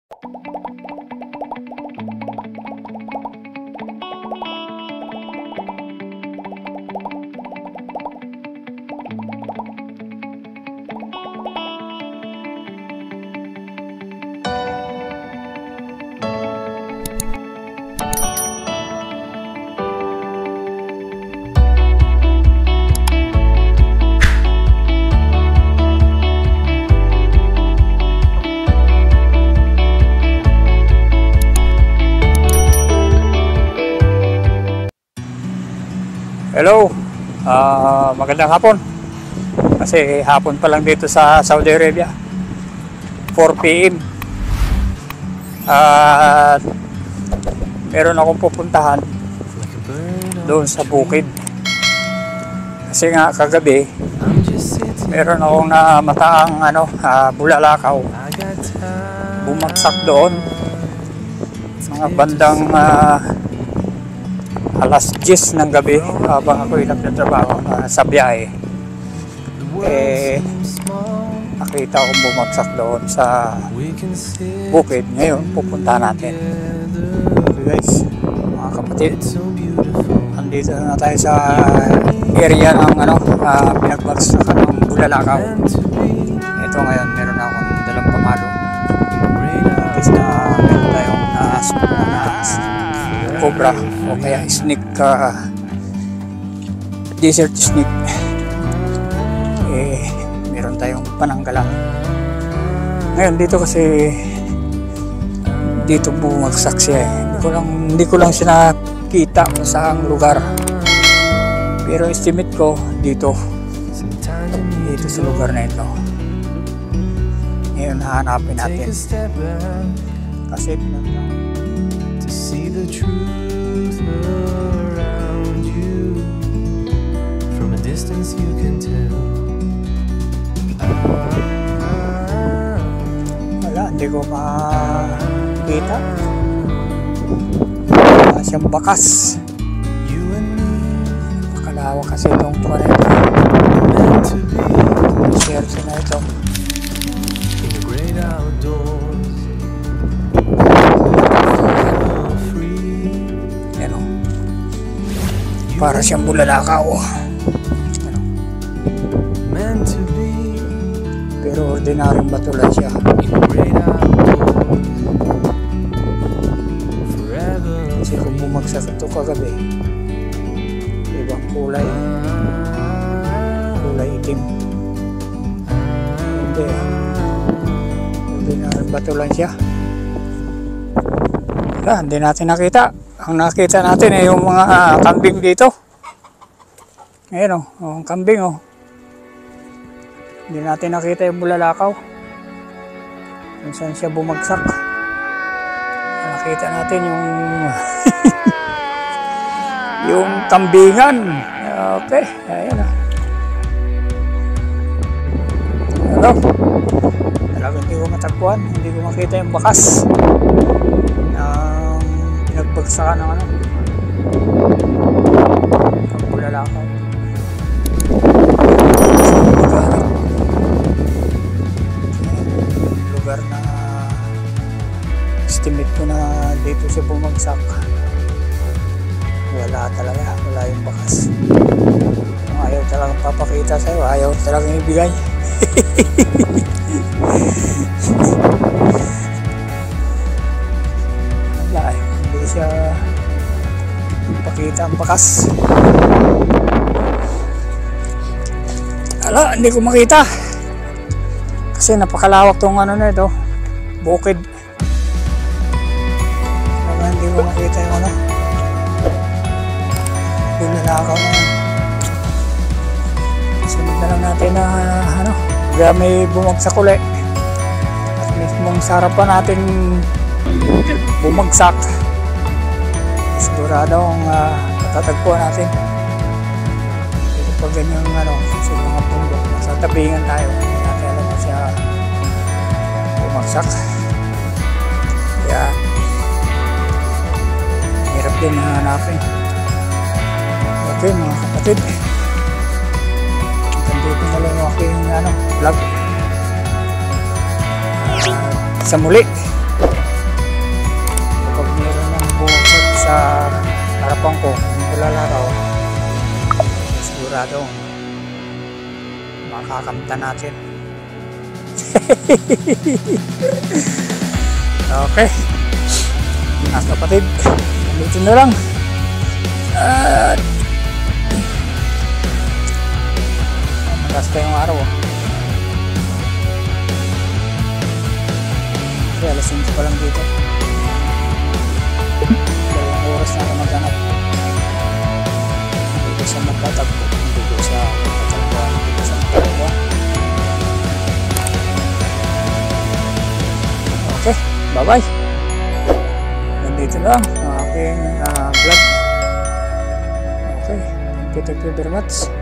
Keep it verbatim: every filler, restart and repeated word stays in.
Hello, uh, magandang hapon. Kasi hapon pa lang dito sa Saudi Arabia, four P M At uh, meron akong pupuntahan doon sa bukid. Kasi nga kagabi meron akong namataang ano, uh, bulalakaw. Bumagsak doon mga bandang uh, alas diyes ng gabi habang ako'y nagtatrabaho uh, sa biyahe. Eh, nakita akong bumagsak doon sa bukid. Ngayon, pupunta natin. Okay guys, mga kapatid, andito na tayo sa area ng ano, uh, pinagbagsakan ng bulalakaw. Ito ngayon, meron akong dalang pamalo. At na meron tayong naas naas cobra o kaya snake, uh, desert snake. Eh, meron tayong pananggalang. Ngayon dito kasi dito bumagsak siya eh. Hindi ko lang, hindi ko lang siya nakita kung saang lugar. Pero estimate ko dito. Dito sa lugar na ito. Ngayon hahanapin natin. Kasi pinagdaan. See the truth around you. From a distance you can tell. Wala, hindi ko makita. Wala siyang bakas. Makalawa kasi itong planeta. Share siya na ito. In the great outdoors. Para siyang bulalakaw. Ano? Pero ordinaryong bato lang siya. Kasi kung bumagsak ito kagabi, ibang kulay. Kulay itim. Hindi. Ordinaryong bato lang siya. Wala, hindi natin nakita. Ang nakita natin ay eh, yung mga uh, kambing dito. Ayan o, oh, ang kambing o. Oh. Hindi natin nakita yung bulalakaw. Kung saan siya bumagsak. Nakita natin yung yung kambingan. Okay, ayan o. Hello. Talagang hindi ko matagpuan. Hindi ko makita yung bakas. Nagbagsakan ng ano ang bulalakaw. Lugar na estimate ko na dito siya bumagsak. Wala talaga, wala yung bakas. Ayaw talagang papakita sa'yo, ayaw talagang ibigay. Wala eh, hindi siya pakita ang bakas. Ala, hindi ko makita kasi napakalawak tong ano na ito, bukid. Wala, hindi ko makita yung ano, bulalakaw naman. Sunod na lang natin na ano, kaya may bumagsak ulit at mismong sarapan natin bumagsak. Sigurado ang uh, tatagpuan natin. Ito pag ganyang ano, sa mga bundok, nasa tabingan tayo, hindi natin alam na siya bumagsak. Kaya hirap din na hanapin. Okay mga kapatid, hanggang dito na lang yung aking ano, vlog. Uh, sa muli. sa harapan ko, yung lalaraw, sigurado makakamta natin. Okay, mga kapatid, dito na lang. At magas pa yung araw. Okay, alas singko pa lang dito. Dalawang oras na ako maghanap. Dito sa magtatagpo, dito sa magtatagpuan, dito sa magtatagpuan. Okay, bye bye. Nandito lang ang aking uh, vlog. Okay, thank you, thank you very much.